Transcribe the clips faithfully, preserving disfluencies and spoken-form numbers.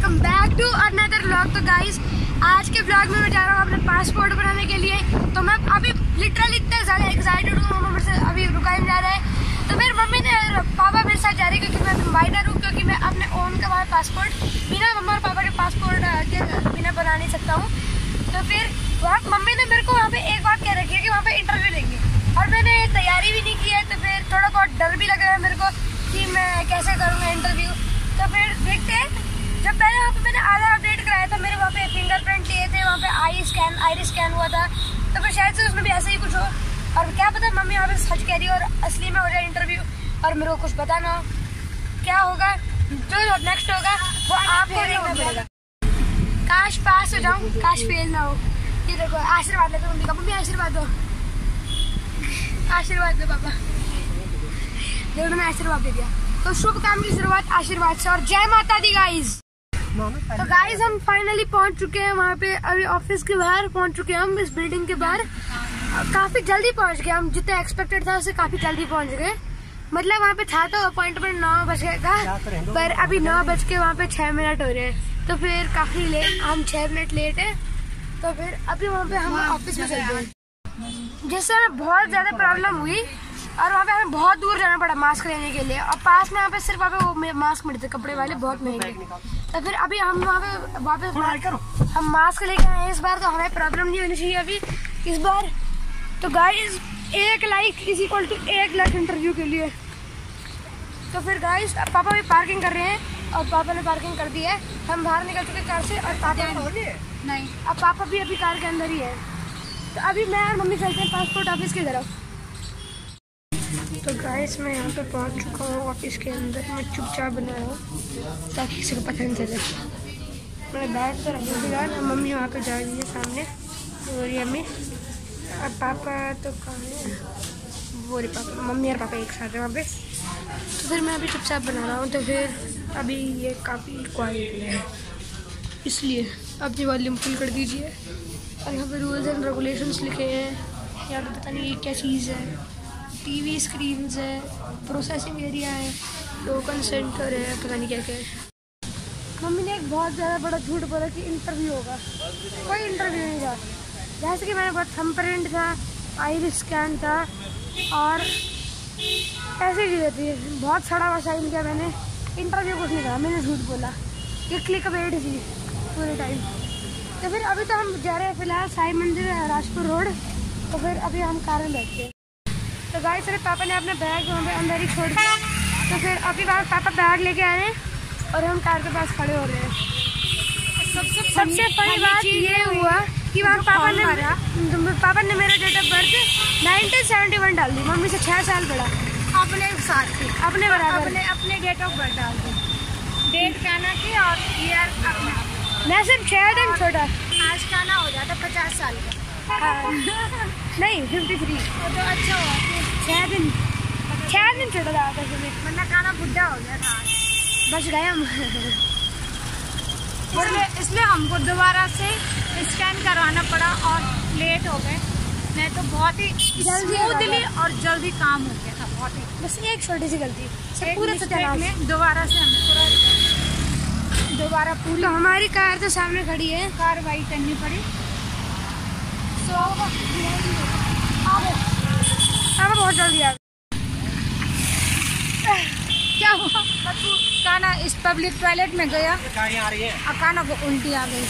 Welcome back to another vlog. तो guys आज के व्लॉग में मैं जा रहा हूँ अपने पासपोर्ट बनाने के लिए। तो मैं अभी लिटरली इतना ज़्यादा एक्साइटेड हूँ, मम्मा मेरे से अभी रुका नहीं जा रहा है। तो फिर मम्मी ने पापा मेरे साथ जा रही है क्योंकि मैं माइनर हूँ, क्योंकि मैं अपने ओन का वहाँ पासपोर्ट बिना मम्मा और पापा के पासपोर्ट के बिना बना नहीं सकता हूँ। तो फिर वहाँ मम्मी ने मेरे को वहाँ पे एक बात कह रखी है कि वहाँ पे इंटरव्यू लेंगे, और मैंने तैयारी भी नहीं की है। तो फिर थोड़ा बहुत डर भी लग रहा है मेरे को कि मैं कैसे करूँगा इंटरव्यू। तो फिर देखते हैं। जब पहले वहाँ पे मैंने आधार अपडेट कराया था, मेरे वहाँ पे फिंगरप्रिंट लिए थे, वहाँ पे आई स्कैन आईरिस स्कैन हुआ था। तो फिर शायद से उसमें भी ऐसा ही कुछ हो, और क्या पता मम्मी वहाँ पे सच कह रही है और असली में हो जाए इंटरव्यू और मेरे को कुछ पता ना हो। क्या होगा, जो नेक्स्ट होगा वो आपको देखना पड़ेगा। काश पास हो जाऊँ, काश फेल ना हो। ये देखो आशीर्वाद लेते मम्मी का, मम्मी आशीर्वाद दो, आशीर्वाद दो पापा। देखो मैंने आशीर्वाद दे दिया। तो शुभ काम की शुरुआत आशीर्वाद से, और जय माता दी गाइज। तो गाइज हम फाइनली पहुंच चुके हैं वहाँ पे, अभी ऑफिस के बाहर पहुंच चुके हैं हम, इस बिल्डिंग के बाहर। काफी जल्दी पहुंच गए हम, जितना एक्सपेक्टेड था उससे काफी जल्दी पहुंच गए। मतलब वहाँ पे था तो अपॉइंटमेंट नौ बज गया था, पर अभी नौ बज के वहाँ पे छह मिनट हो रहे हैं। तो फिर काफी लेट, हम छह मिनट लेट है। तो फिर अभी वहाँ पे हम ऑफिस में चलते हैं, जिससे हमें बहुत ज्यादा प्रॉब्लम हुई, और वहाँ पे हमें बहुत दूर जाना पड़ा मास्क लेने के लिए। और पास में यहाँ पे सिर्फ वहाँ पे वो मास्क मिलते कपड़े वाले, बहुत महंगे। तो फिर अभी हम वहाँ पे वापस हम मास्क लेके आए हैं। इस बार तो हमें प्रॉब्लम नहीं होनी चाहिए अभी इस बार। तो गाइस एक लाइक इज इक्वल टू एक लाख इंटरव्यू के लिए। तो फिर गाइस पापा भी पार्किंग कर रहे हैं, और पापा ने पार्किंग कर दी है। हम बाहर निकल चुके कार से, और पापा नहीं, अब पापा भी अभी कार के अंदर ही है। तो अभी मैं और मम्मी चलते हैं पासपोर्ट ऑफिस की तरफ। तो गाइस मैं यहाँ पे पहुँच चुका हूँ ऑफिस के अंदर। मैं चुपचाप बना रहा हूँ ताकि किसी को पता नहीं चले। मैंने बैग तो रखने के बाद मम्मी वहाँ पे जा रही है सामने, और मम्मी अब पापा तो कहाँ है, वो रे पापा, मम्मी और पापा एक साथ है वहाँ पे। तो फिर मैं अभी चुपचाप बना रहा हूँ। तो फिर अभी ये काफ़ी क्वालिटी है, इसलिए अपनी वॉल्यूम फुल कर दीजिए। और यहाँ पे रूल्स एंड रेगुलेशंस लिखे हैं। यहाँ पे पता नहीं ये क्या चीज़ है, टीवी स्क्रीन्स है, प्रोसेसिंग एरिया है, टोकन सेंटर है, पता नहीं क्या क्या है। मम्मी ने एक बहुत ज़्यादा बड़ा झूठ बोला कि इंटरव्यू होगा, कोई इंटरव्यू नहीं था। जैसे कि मैंने बहुत थंबप्रिंट था, आईरिस स्कैन था, और ऐसी चीज़ें थी। बहुत सड़ा हुआ साइन किया मैंने, इंटरव्यू कुछ नहीं था। मैंने झूठ बोला, ये क्लिक वेट थी पूरे टाइम। तो फिर अभी तो हम जा रहे हैं फिलहाल साई मंदिर राजपुर रोड। तो फिर अभी हम कार में बैठते हैं। तो गाइस मेरे पापा ने अपना बैग वहाँ पे अंदर ही छोड़ दिया। तो फिर अभी पापा बैग लेके आ रहे हैं, और हम कार के पास खड़े हो रहे हैं। सबसे सबसे बड़ी बात ये हुआ कि वहाँ पापा ने पापा ने मेरा date of birth nineteen seventy one डाल दी, मम्मी से छः साल बड़ा। अपने साथ की अपने बराबर अपने अपने डेट ऑफ बर्थ डाल दी, डेट कहना की और ईयर अपना। मैं सिर्फ छः दिन छोटा, आज का ना हो जाता पचास साल का। हाँ। नहीं फिफ्टी थ्री। तो अच्छा हुआ छः दिन छः दिन छोटा था, वरना खाना बुढ़ा हो गया था। बच गए हम। इसलिए इसलिए हमको दोबारा से स्कैन करवाना पड़ा और लेट हो गए। नहीं तो बहुत ही स्मूथली और जल्दी काम हो गया था। बहुत ही बस एक छोटी सी गलती से पूरे में दोबारा से हमें पूरा दोबारा पूरी। तो हमारी कार तो सामने खड़ी है, कार्रवाई करनी पड़ी। सो अब बहुत जल्दी आ गए। क्या हुआ, काना इस पब्लिक टॉयलेट में गया, काना को उल्टी आ गई।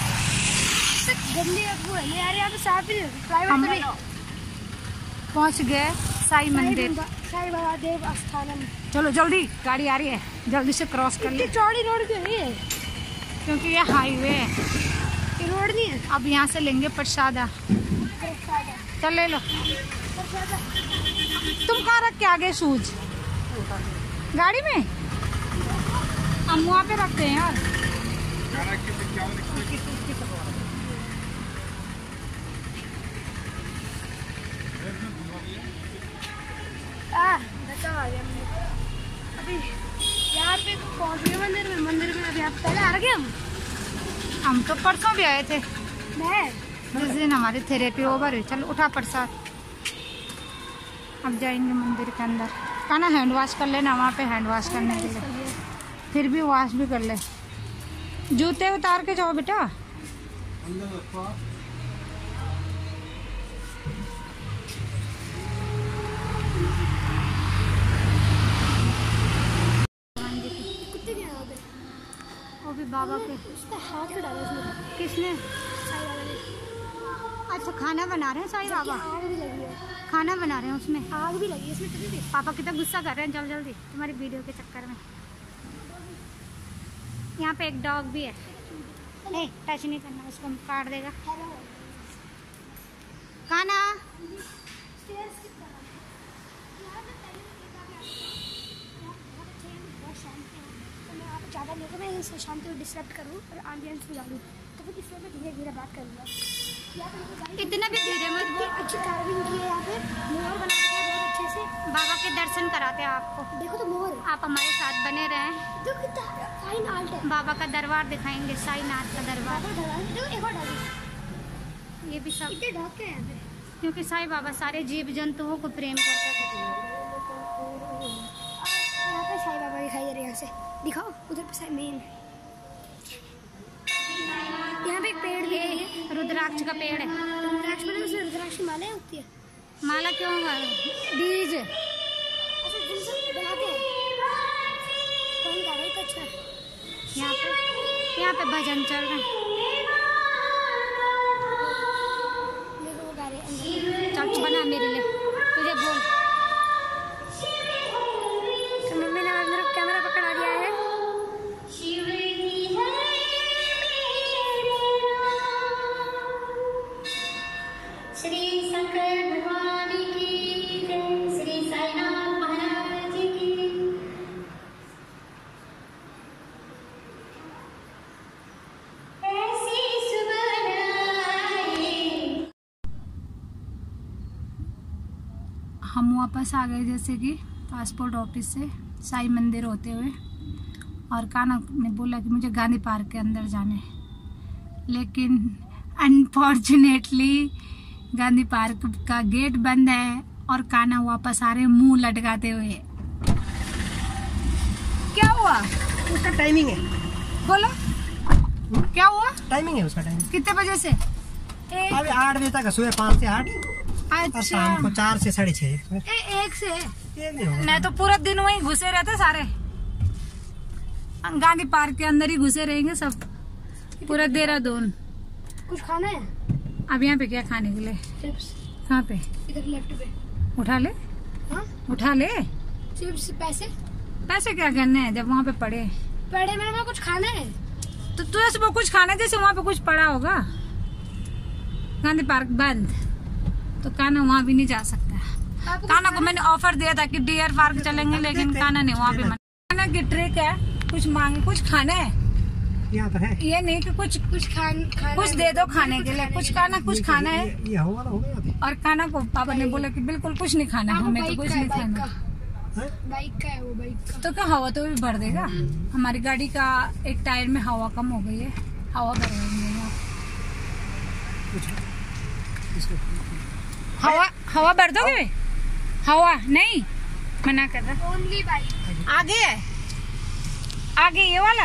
गंदी अबू है यार, यहाँ पे साफ ही प्राइवेट। पहुँच गए साई मंदिर, साई बाबा देव स्थान। चलो जल्दी, गाड़ी आ रही है, जल्दी से क्रॉस कर ले। चौड़ी रोड क्यों नहीं है? क्योंकि ये हाईवे है, ये रोड नहीं है। अब यहाँ से लेंगे प्रसादा। चल ले लो। तुम कहाँ रख के आ गए शूज? गाड़ी में हम वहाँ पे रखते हैं यार। अभी यहाँ पे पहुँच गए मंदिर में। मंदिर में अभी आप पहले आ गए। हम हम तो परसों भी आए थे, मैं जिस दिन हमारी थेरेपी ओवर हुई। चलो उठा प्रसाद, अब जाएंगे मंदिर के अंदर। कहना हैंड वॉश कर लेना, वहाँ पे हैंड वॉश करने के लिए, फिर भी वॉश भी कर ले। जूते उतार के जाओ बेटा। वो भी बाबा के हाथ पे डाला उसने। किसने? साईं बाबा ने। अच्छा खाना बना रहे हैं साईं बाबा। आग भी लगी है। खाना बना रहे हैं उसमें आग भी लगी है इसमें तभी भी। पापा कितना गुस्सा कर रहे हैं जल्दी जल्दी तुम्हारी वीडियो के चक्कर में। यहाँ पे एक डॉग भी है। नहीं टच नहीं करना उसको काट देगा। खाना ज़्यादा नहीं तो मैं इस शांति को डिस्टर्ब करूँ और एम्बियंस भी डालूँ तो फिर इसलिए मैं धीरे धीरे बात करूँगा। इतना भी धीरे मत बोल। अच्छी कार्विंग की है यहाँ पे मोर बना के बहुत अच्छे से। बाबा के दर्शन कराते हैं आपको। देखो तो मोर। आप हमारे साथ बने रहें। देखो कितना फाइन आर्ट है। बाबा का दरबार दिखाएंगे साईनाथ का दरबार। देखो एक और डाली ये भी सब इतने ढक के हैं यहाँ पे क्योंकि साईं बाबा सारे जीव जंतुओं को प्रेम करते थे। यहाँ पे साईं बाबा दिखाई दे रहे हैं। यहाँ से दिखाओ उधर पे साईं मेन यहाँ पे एक पेड़ भी है। रुद्राक्ष का पेड़ है। रुद्राक्ष में उसमें रुद्राक्ष की माला होती है। माला क्यों होगा? बीज अच्छा जिनसे बनाते हैं कौन गा रहा है? अच्छा यहाँ पे यहाँ पे भजन चल रहे हैं। देखो वो गा रहे हैं। चल बना मेरे लिए तुझे बोल। तो मम्मी ने मेरा कैमरा पकड़ा दिया है। श्री शंकर भगवान की जय। श्री साईनाथ महाराज की। ऐसी सुबह हम वापस आ गए जैसे कि पासपोर्ट ऑफिस से साईं मंदिर होते हुए और कान्हा ने बोला कि मुझे गांधी पार्क के अंदर जाना है लेकिन अनफॉर्चुनेटली गांधी पार्क का गेट बंद है और कान्हा वापस आ रहे मुंह लटकाते हुए। क्या हुआ? उसका टाइमिंग है। बोलो क्या हुआ? टाइमिंग है उसका टाइमिंग। कितने बजे से? अभी आठ बजे तक सुबह पाँच से आठ और अच्छा शाम को चार से साढ़े छः। ए, एक से एक नहीं होगा। मैं तो पूरा दिन वहीं घुसे रहते सारे गांधी पार्क के अंदर ही घुसे रहेंगे सब पूरा देहरादून। कुछ खाना है? अब यहाँ पे क्या खाने के लिए? चिप्स कहाँ पे? इधर लेफ्ट पे। उठा ले। हाँ उठा ले। चिप्स पैसे पैसे क्या करने हैं जब वहाँ पे पड़े पड़े मेरे में कुछ खाना है तो तुझे सुबह कुछ खाना है जैसे वहाँ पे कुछ पड़ा होगा। गांधी पार्क बंद तो कान्हा वहाँ भी नहीं जा सकता। कान्हा को मैंने ऑफर दिया था कि डियर पार्क चलेंगे लेकिन कान्हा ने वहाँ पे मना। कान्हा की ट्रिक है कुछ मांगे कुछ खाना है यहाँ तो है। ये नहीं कि कुछ कुछ खान खाना कुछ दे दो खाने के लिए कुछ खाना कुछ खाना है। ये हवा हो गया। और कान्हा को पापा ने बोला कि बिल्कुल कुछ नहीं खाना है हमें तो कुछ नहीं खाना। बाइक का है वो बाइक का। तो क्या हवा तो भी भर देगा। हमारी गाड़ी का एक टायर में हवा कम हो गई है हवा भरेंगे हवा हवा भर दोगे? हवा नहीं मना कर रहा। ओनली बाइक आगे है आगे ये वाला।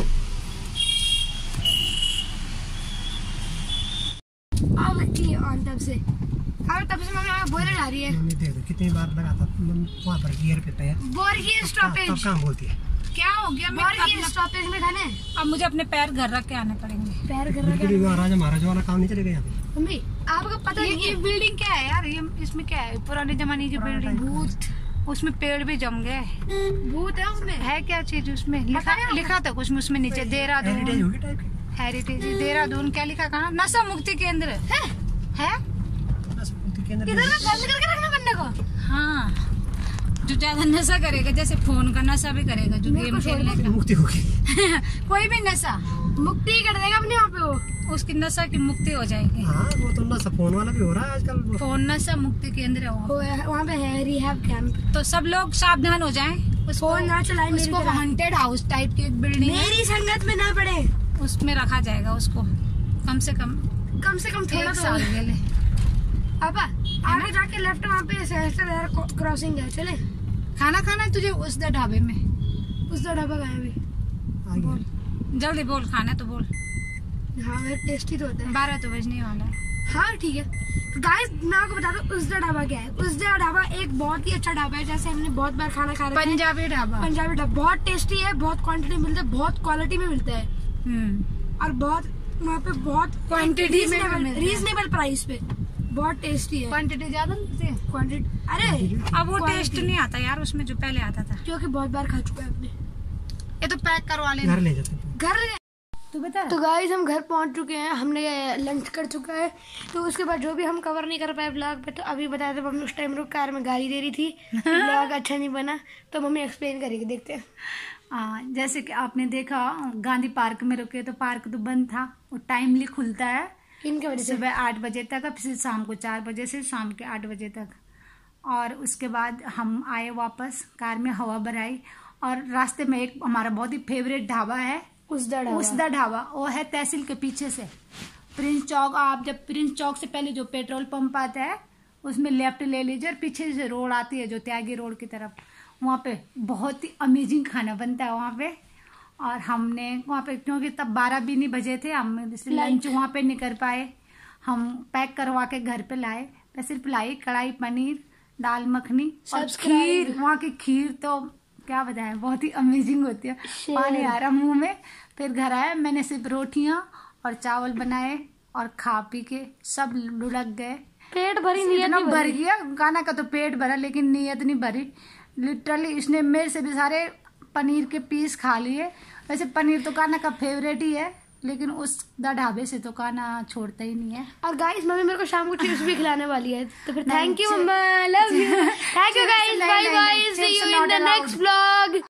ऑन तब से और तब से मम्मी बोले जा रही है। मम्मी देख दो कितनी बार लगा था वहाँ पर गियर पे पैर। बोर की स्टॉपेज तब कहाँ बोलती है? क्या हो गया? बोर की स्टॉपेज में खाने अब मुझे अपने पैर घर रख के आने पड़ेंगे। पैर कर बिल्कुल ही राजा महाराजा वाला काम नहीं चलेगा यहाँ पे। मम्मी आपको पता ये, नहीं ये बिल्डिंग क्या है यार? ये इसमें क्या है? पुराने जमाने की बिल्डिंग। भूत उसमें पेड़ भी जम गए। भूत है उसमें? है क्या चीज उसमें? लिखा लिखा था कुछ उसमें नीचे देहरादून हेरिटेज होगी टाइप की। हेरिटेज देहरादून क्या लिखा कहा? नशा मुक्ति केंद्र है है इधर ना बंद करके रखना बंदे को। हाँ जो ज्यादा नशा करेगा जैसे फोन का नशा भी करेगा जो गेम खेलने का मुक्ति होगी। कोई भी नशा मुक्ति कर देगा अपने वहाँ पे वो। उसकी नशा की मुक्ति हो जाएगी। हाँ वो तो नशा फोन वाला भी हो रहा है आजकल। फोन नशा मुक्ति केंद्र है वो। वहाँ पे है रिहैब कैंप। तो सब लोग सावधान हो जाएं। फोन ना चलाएं। उसको हॉन्टेड हाउस टाइप की एक बिल्डिंग है मेरी संगत में ना पड़े उसमें रखा जाएगा उसको कम से कम कम से कम थोड़ा एक साल के लिए। पापा आगे जाके लेफ्ट वहाँ पे सहस्त्र क्रॉसिंग है चले। खाना खाना है तुझे उस ढाबे में? उस ढाबा गए अभी। आगे जल्दी बोल, खाना तो बोल। हाँ यार टेस्टी तो होता है। बारह तो बजने वाला है। हाँ ठीक है। तो गाइस मैं आपको बता दूं उसदा ढाबा क्या है। उसदा ढाबा एक बहुत ही अच्छा ढाबा है, जैसे हमने बहुत बार खाना खा रखा है। पंजाबी ढाबा। पंजाबी ढाबा बहुत टेस्टी है, बहुत क्वांटिटी मिलता है, बहुत क्वालिटी में मिलता है और बहुत वहाँ पे बहुत क्वांटिटी में रीजनेबल प्राइस पे बहुत टेस्टी है। क्वांटिटी ज्यादा मिलती है। क्वांटिटी अरे अब वो टेस्ट नहीं आता यार उसमें जो पहले आता था, क्योंकि बहुत बार खा चुका है अपने। ये तो पैक करवा लेना। घर ले जाते हैं। घर तू बता। तो गाइस हम घर पहुंच चुके हैं, हमने लंच कर चुका है। तो उसके बाद जो भी हम कवर नहीं कर पाए ब्लॉग पे, तो अभी बताया था मम्मी उस टाइम रुक कार में गाली दे रही थी, ब्लॉग अच्छा नहीं बना, तो मम्मी एक्सप्लेन करेगी, देखते हैं। आ, जैसे कि आपने देखा गांधी पार्क में रुके तो पार्क तो बंद था, वो टाइमली खुलता है इनके वजह से सुबह आठ बजे तक, अब फिर शाम को चार बजे से शाम के आठ बजे तक। और उसके बाद हम आए वापस, कार में हवा भराई और रास्ते में एक हमारा बहुत ही फेवरेट ढाबा है उसदा ढाबा। उसदा ढाबा वो है तहसील के पीछे से, प्रिंस चौक। आप जब प्रिंस चौक से पहले जो पेट्रोल पंप आता है उसमें लेफ्ट ले लीजिए और पीछे से रोड आती है जो त्यागी रोड की तरफ, वहाँ पे बहुत ही अमेजिंग खाना बनता है वहाँ पे। और हमने वहाँ पे, क्योंकि तब बारह भी नहीं बजे थे, हम लंच वहाँ पे नहीं कर पाए, हम पैक करवा के घर पे लाए। मैं सिर्फ लाई कढ़ाई पनीर, दाल मखनी और खीर। वहाँ की खीर तो क्या बताएं, बहुत ही अमेजिंग होती है, पानी आ रहा मुंह में। फिर घर आए, मैंने सिर्फ रोटियां और चावल बनाए और खा पी के सब लुढ़क गए। पेट भरी नियत नहीं भर गया, गाना का तो पेट भरा लेकिन नियत नहीं भरी। लिटरली इसने मेरे से भी सारे पनीर के पीस खा लिए। वैसे पनीर तो काना का फेवरेट ही है, लेकिन उस ढाबे से तो काना छोड़ता ही नहीं है। और गाइस मम्मी मेरे को शाम को चिप्स भी खिलाने वाली है, तो फिर थैंक यू मम्मा, love you, thank you guys, bye bye, see you in the next vlog.